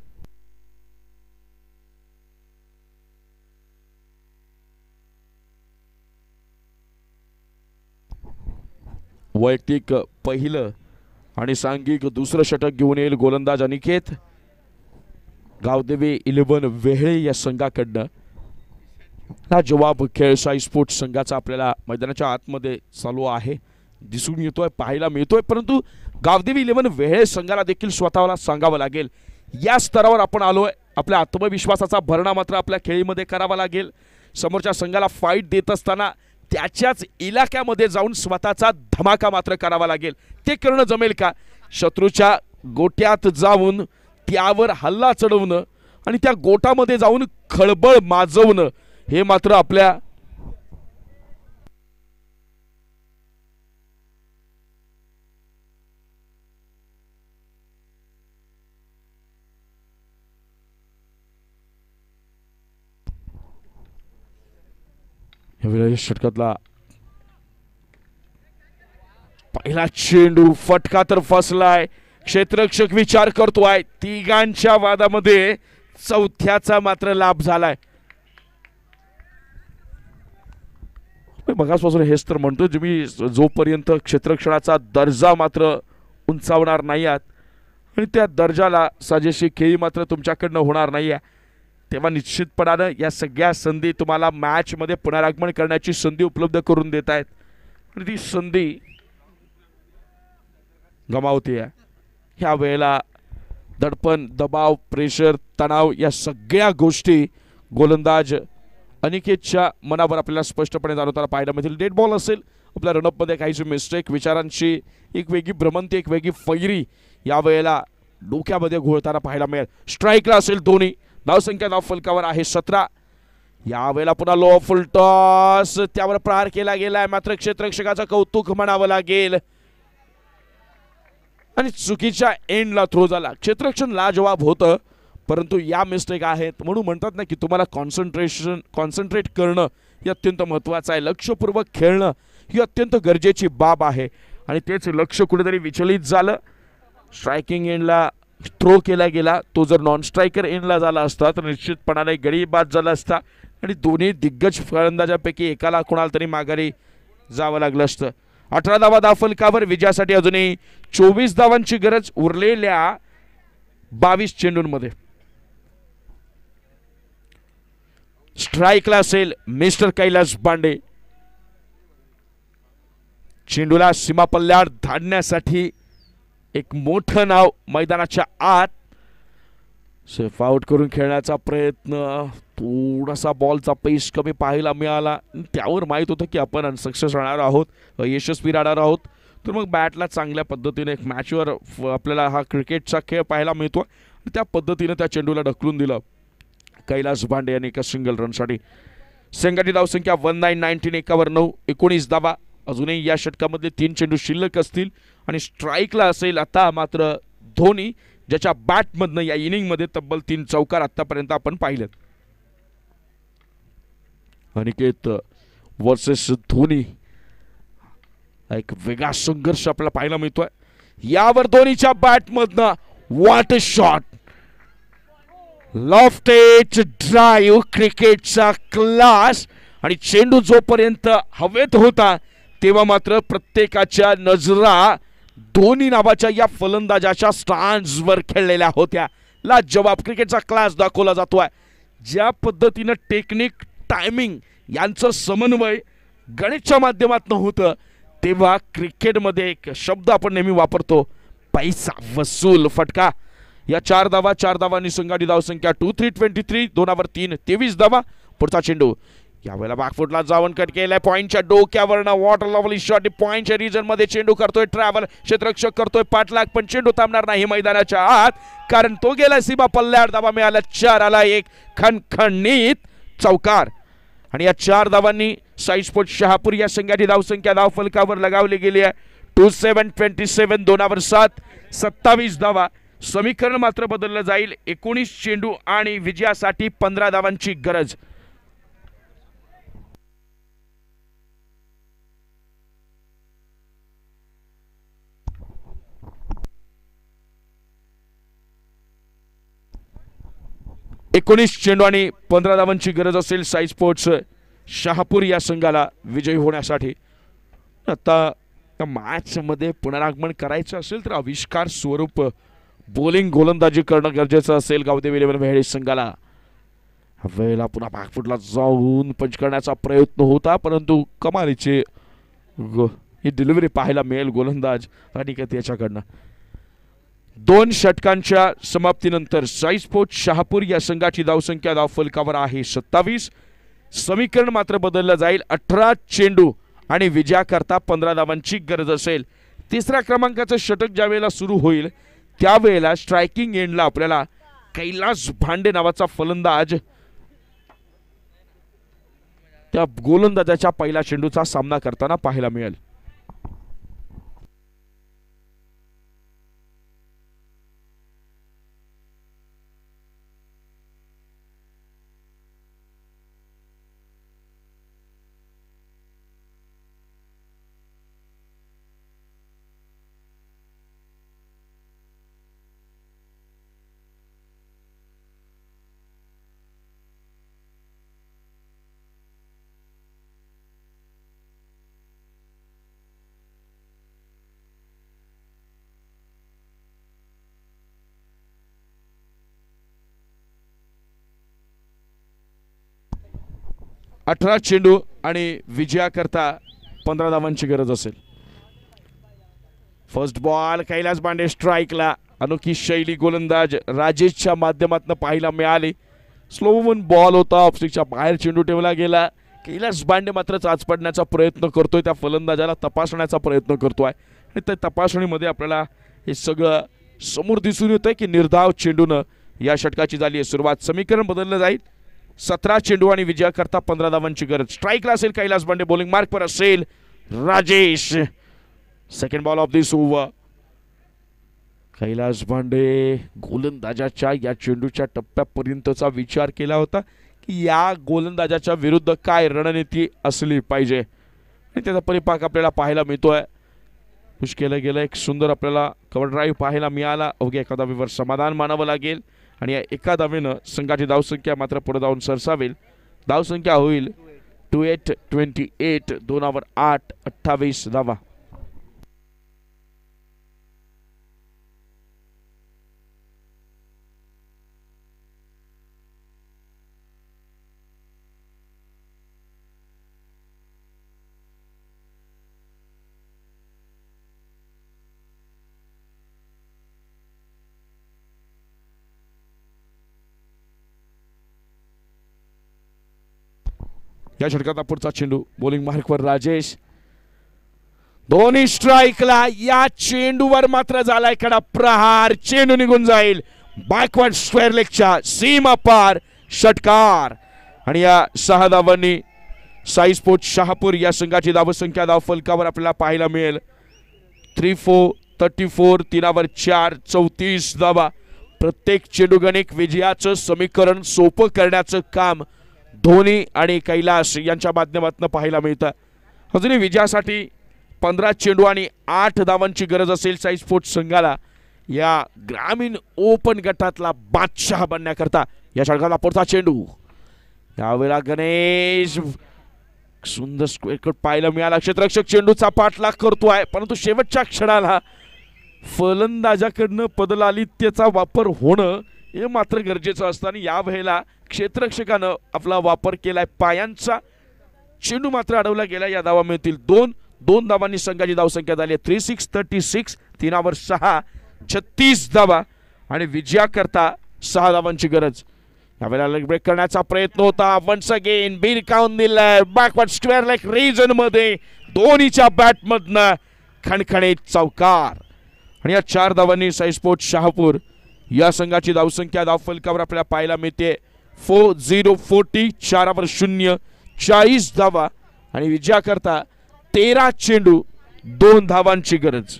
वैयक्तिक पहिलं आणि सांघिक दुसरं षटक घेऊन येईल गोलंदाज अनिकेत. गावदेवी 11 वेहळे या संघाकडनं. हा जवाब खेळ साई स्पोर्ट्स संघाचा आपल्याला मैदानाच्या आतमध्ये चालू आहे, दिसून येतोय, पाहायला मिळतोय. परंतु गावदेवी 11 वेहळे संघाला देखील स्वतःला सांगावं लागेल या स्तरावर आपण आलोय आपल्या आत्मविश्वासाचा भरणा मात्र आपल्या खेळीमध्ये करावा लागेल. समोरच्या संघाला फाईट देत असताना त्याच्याच इलाक्यामध्ये जाऊन स्वतःचा धमाका मात्र करावा लागेल. ते करणं जमेल का? शत्रूच्या गोट्यात जाऊन त्यावर हल्ला चढवणं आणि त्या गोटामध्ये जाऊन खळबळ माजवणं हे मात्र आपल्या षटकातला पहिला चेंडू फटका तर फसलाय. क्षेत्ररक्षक विचार करतोय. तिघांच्या वादामध्ये चौथ्याचा मात्र लाभ झालाय. मगासपासून हेच तर म्हणतो मी, जोपर्यंत क्षेत्ररक्षणाचा दर्जा मात्र उंचावणार नाही आहात आणि त्या दर्जाला साजेशी खेळी मात्र तुमच्याकडनं होणार नाही आहे, तेव्हा निश्चितपणानं या सगळ्या संधी तुम्हाला मॅचमध्ये पुनरागमन करण्याची संधी उपलब्ध करून देत आहेत आणि ती संधी गमावते आहे. ह्या वेळेला दडपण, दबाव, प्रेशर, तणाव या सगळ्या गोष्टी गोलंदाज अनिकेतच्या मनावर आपल्याला स्पष्टपणे जाणवताना पाहायला मिळतील. डेड बॉल असेल, आपल्या रनअपमध्ये काहीशी मिस्टेक, विचारांची एक वेगळी भ्रमंती, एक वेगळी फैरी या वेळेला डोक्यामध्ये घोळताना पाहायला मिळेल. स्ट्राईकला असेल दोन्ही. धावसंख्या धाव फलकावर आहे 17. यावेळेला पुन्हा लो फुल टॉस, त्यावर प्रहार केला गेलाय, मात्र क्षेत्ररक्षकाचं कौतुक म्हणावं लागेल आणि चुकीच्या एंडला थ्रो झाला. क्षेत्ररक्षण लाजवाब होतं, परंतु या मिस्टेक आहेत म्हणून म्हणतात ना की तुम्हाला कॉन्सन्ट्रेट करणं हे अत्यंत महत्त्वाचं आहे. लक्षपूर्वक खेळणं ही अत्यंत गरजेची बाब आहे आणि तेच लक्ष कुठेतरी विचलित झालं. स्ट्रायकिंग एंडला थ्रो केला गेला, तो जर नॉन स्ट्रायकर एंडला झाला असता तर निश्चितपणाने गडी बाद झाला असता आणि दोन्ही दिग्गज फलंदाजापैकी एकाला कोणाला तरी माघारी जावं लागलं असतं. 18 धावा धावफलकावर. विजयासाठी अजूनही 24 धावांची गरज उरलेल्या 22 चेंडूंमध्ये. स्ट्राईकला असेल मिस्टर कैलास बांडे. चेंडूला सीमा पल्ल्यावर धाडण्यासाठी एक मोठं नाव मैदानाच्या आत. सेफ आउट करून खेळण्याचा प्रयत्न, थोडासा बॉलचा पेस कमी पाहायला मिळाला. त्यावर माहीत होतं की आपण अनसक्सेस राहणार आहोत, यशस्वी राहणार आहोत, तर मग बॅटला चांगल्या पद्धतीने एक मॅचवर आपल्याला हा क्रिकेटचा खेळ पाहायला मिळतो. त्या पद्धतीने त्या चेंडूला ढकलून दिलं कैलास बांडे यांनी एका सिंगल रनसाठी. संघटित धावसंख्या 1919, एकावर 9, 19 धावा. अजूनही या षटकामध्ये 3 चेंडू शिल्लक असतील आणि स्ट्राईकला असेल आता मात्र धोनी, ज्याच्या बॅटमधनं या इनिंगमध्ये तब्बल 3 चौकार आतापर्यंत आपण पाहिलेत. अनिकेत वर्सेस धोनी, एक वेगळा संघर्ष आपल्याला पाहायला मिळतोय. यावर धोनीच्या बॅटमधनं what a shot, lofted drive, क्रिकेटचा क्लास. आणि चेंडू जोपर्यंत हवेत होता तेव्हा मात्र प्रत्येकाच्या नजरा धोनी नावाच्या या फलंदाजाच्या स्टँड्सवर खेळलेल्या होत्या. लाजवाब क्रिकेटचा क्लास दाखवला जातोय. ज्या पद्धतीनं टेक्निक, टायमिंग यांचं समन्वय गणितच्या माध्यमातून होतं, तेव्हा क्रिकेटमध्ये एक शब्द आपण नेहमी वापरतो, पैसा वसूल फटका. या 4 धावा, 4 धावांनी संघाची धावसंख्या 2-3-23, 2 3, 23 धावा. पुढचा चेंडू यावेळेला बॅकफुटला जाऊन कट केलाय, पॉइंटच्या डोक्यावरनं वॉटर लवली शॉट. पॉइंटच्या रिजन मध्ये चेंडू करतोय ट्रॅव्हल, क्षेत्ररक्षक करतोय पाठलाग, पण चेंडू थांबणार नाही मैदानाच्या आत, कारण तो गेला सीमा पल्ल्यावर. धावा मिळाल्या 4, आला एक खणखणीत चौकार. आणि या 4 धावांनी साई स्पोर्ट्स शहापूर या संघाची धावसंख्या धावफलकावर लगावली गेली आहे 27-27, 2 7, 27 धावा. समीकरण मात्र बदललं जाईल. 19 चेंडू आणि विजयासाठी 15 धावांची गरज. एकोणीस चेंडू आणि 15 धावांची गरज असेल साई स्पोर्ट्स शहापूर या संघाला विजयी होण्यासाठी. आता मॅच मध्ये पुनरागमन करायचं असेल तर आविष्कार स्वरूप बॉलिंग गोलंदाजी करणं गरजेचं असेल गावदेवी 11 वेळेस संघाला. वेळेला पुन्हा बॅकफुटला जाऊन पंच करण्याचा प्रयत्न होता, परंतु कमालीची ही डिलिव्हरी पाहायला मिळेल गोलंदाज अनिकेत याच्याकडनं. 2 षटकांच्या समाप्तीनंतर साई स्पोर्ट्स शहापूर या संघाची धावसंख्या धावफलकावर आहे 27. समीकरण मात्र बदललं जाईल. 18 चेंडू आणि विजयाकरता 15 धावांची गरज असेल. तिसऱ्या क्रमांकाचं षटक ज्या वेळेला सुरू होईल त्यावेळेला स्ट्रायकिंग एंडला आपल्याला कैलास भांडे नावाचा फलंदाज त्या गोलंदाजाच्या पहिल्या चेंडूचा सामना करताना पाहायला मिळेल. अठरा चेंडू आणि विजयाकरता 15 धावांची गरज असेल. फर्स्ट बॉल कैलास भांडे स्ट्राइकला. अनोखी शैली गोलंदाज राजेशच्या माध्यमातून पाहायला मिळाली. स्लो वन बॉल होता, ऑफस्टिकच्या बाहेर चेंडू ठेवला गेला. कैलास भांडे मात्र चाच पडण्याचा प्रयत्न करतोय, त्या फलंदाजाला तपासण्याचा प्रयत्न करतोय आणि त्या तपासणीमध्ये आपल्याला हे सगळं समोर दिसून येतंय की निर्धाव चेंडूनं या षटकाची झाली आहे सुरुवात. समीकरण बदललं जाईल. 17 चेंडू आणि विजयाकरता 15 धावांची गरज. स्ट्राइकला असेल कैलास भांडे, बॉलिंग मार्कवर असेल Rajesh. Second ball of this over. Kailas Bhande गोलंदाजाच्या या चेंडूच्या टप्प्यापर्यंतचा विचार केला होता की या गोलंदाजाच्या विरुद्ध काय रणनीती असली पाहिजे आणि त्याचा परिपाक आपल्याला पाहायला मिळतोय. पुश केलं गेलं. एक सुंदर आपल्याला कव्हर ड्राईव्ह पाहायला मिळाला. अवघ्या एका धावेवर समाधान मानावं लागेल आणि या एका धावेनं संघाची धावसंख्या मात्र पुढे जाऊन सरसावेल. धावसंख्या होईल 28-28. 2 ओव्हर 8, 28 धावा. या षटकाचा पुढचा चेंडू बॉलिंग मार्कवर राजेश. दोन्ही स्ट्राइकला. या चेंडूवर मात्र झालाय कडा प्रहार. चेंडू निघून जाईल बॅकवर्ड स्क्वेअर लेगच्या सीमा पार. षटकार आणि या 6 धावांनी साई स्पोर्ट्स शहापूर या संघाची धावसंख्या धावफलकावर आपल्याला पाहायला मिळेल 3-4, 34. 3 ओव्हर 4, 34 धावा. प्रत्येक चेंडू गणिक विजयाचं समीकरण सोपं करण्याचं काम धोनी आणि कैलास यांच्या माध्यमातून पाहायला मिळतं. अजूनही विजयासाठी 15 चेंडू आणि 8 धावांची गरज असेल साई स्पोर्ट्स संघाला या ग्रामीण ओपन गटातला बादशाह बनण्याकरता. या षटकाला पुढचा चेंडू. यावेळेला गणेश सुंदर स्क्वेअर कट पाहायला मिळाला. क्षेत्ररक्षक चेंडूचा पाठलाग करतोय परंतु शेवटच्या क्षणाला फलंदाजाकडनं पदलालित्याचा वापर होणं हे मात्र गरजेचं असतं आणि या वेळेला क्षेत्ररक्षकानं आपला वापर केलाय पायांचा. चेंडू मात्र अडवला गेला. या धावा मिळतील 2 धावांनी संघाची धावसंख्या झाली 36-36. 3 ओव्हर 6, 36 धावा आणि विजयाकरता 6 धावांची गरज. यावेळेला लेग ब्रेक करण्याचा प्रयत्न होता. वन्स अगेन बिरकावून दिलाय बॅकवर्ड स्क्वेअर लेग रिजन मध्ये. दोन्हीच्या बॅटमधनं खणखणीत चौकार आणि या 4 धावांनी साई स्पोर्ट्स शहापूर या संघाची धावसंख्या धावफलकावर आपल्याला पाहायला मिळते 4-0-40. 4 ओव्हर 0, 40 धावा आणि विजयाकरता 13 चेंडू 2 धावांची गरज.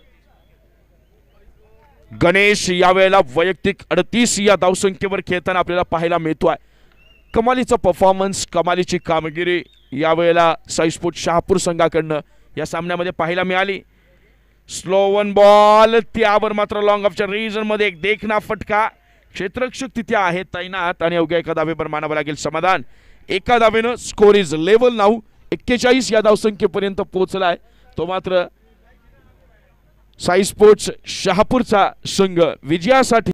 गणेश यावेळेला वैयक्तिक 38 या धावसंख्येवर खेळताना आपल्याला पाहायला मिळतोय. कमालीचा परफॉर्मन्स, कमालीची कामगिरी यावेळेला साई स्पोर्ट्स शहापूर संघाकडनं या सामन्यामध्ये पाहायला मिळाली. Slow one ball. त्यावर मात्र लॉंग ऑफच्या रिजन मध्ये एक देखना फटका. क्षेत्ररक्षक तिथे आहे तैनात आणि अवघ्या एका धावेवर मानावं लागेल समाधान. एका धावेनं स्कोर इज लेवल नाऊ. 41 या धावसंख्येपर्यंत पोहोचलाय तो मात्र साई स्पोर्ट्स शहापूरचा संघ विजयासाठी